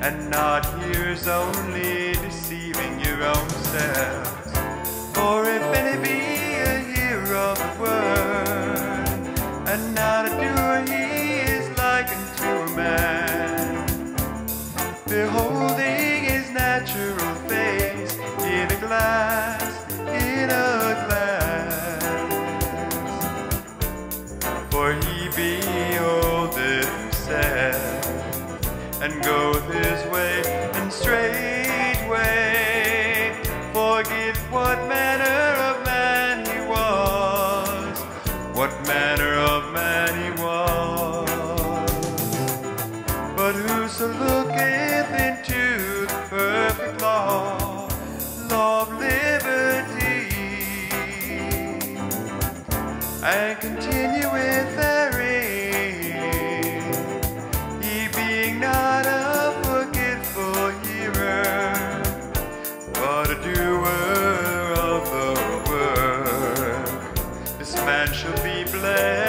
and not hearers only, deceiving your own selves. For if any be a hearer of the word, and not a doer, he is like unto a man, beholding his natural face in a glass, in a glass. For he beholdeth himself, and goeth his way, and straightway forgets what manner of man he was, what manner of man he was. But whoso looketh into the perfect law, law of liberty, and continueth therein, he being not a forgetful hearer, but a doer of the work, this man shall be blessed